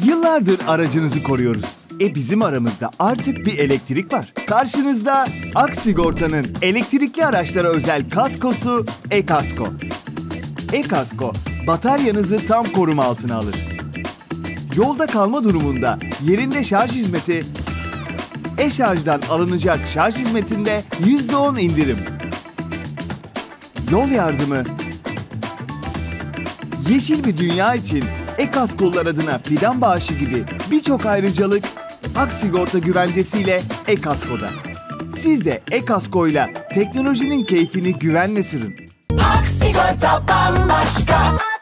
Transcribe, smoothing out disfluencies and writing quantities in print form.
Yıllardır aracınızı koruyoruz. Bizim aramızda artık bir elektrik var. Karşınızda Aksigorta'nın elektrikli araçlara özel kaskosu e-kasko. E-kasko, bataryanızı tam koruma altına alır. Yolda kalma durumunda yerinde şarj hizmeti, e-şarjdan alınacak şarj hizmetinde %10 indirim. Yol yardımı, yeşil bir dünya için e-kaskolar adına fidan bağışı gibi birçok ayrıcalık Aksigorta güvencesiyle e-kaskoda. Siz de e-kaskoyla teknolojinin keyfini güvenle sürün. Aksigorta bambaşka.